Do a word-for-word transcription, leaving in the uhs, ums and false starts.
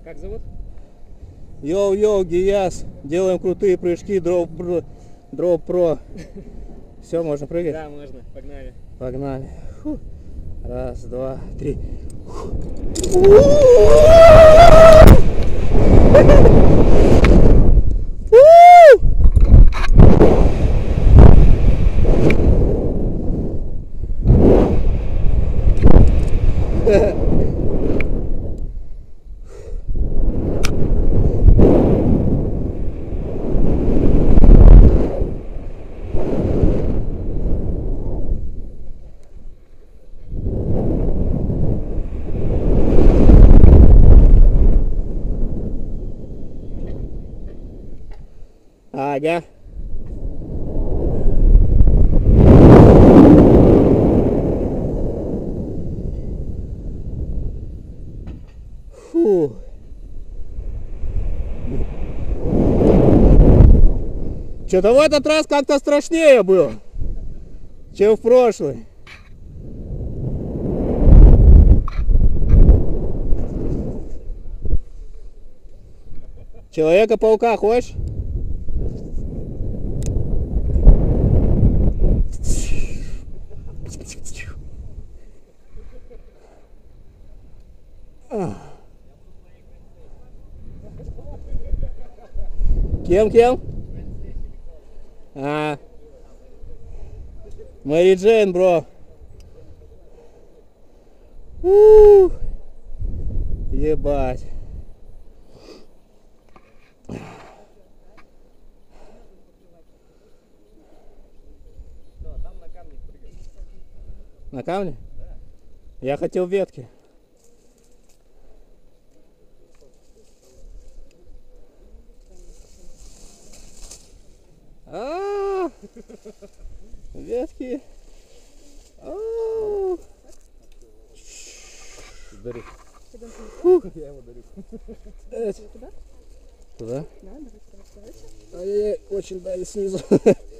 Как зовут? Йоу-йоу, Гияс. Делаем крутые прыжки, дроп дроп про. Все, можно прыгать? Да, можно. Погнали. Погнали. Фу. Раз, два, три. Ага. Фу. Что-то в этот раз как-то страшнее было, чем в прошлый. Человека-паука хочешь? Кем-кем? А, Мэри Джейн, бро. У-у-у. Ебать. Там на камне прыгать. На камне? Да. Я хотел ветки. А, ветки. Дарю. Я его дарю. Туда? Туда? Да, давайте, давайте, давайте. Ай-яй-яй, очень давит снизу.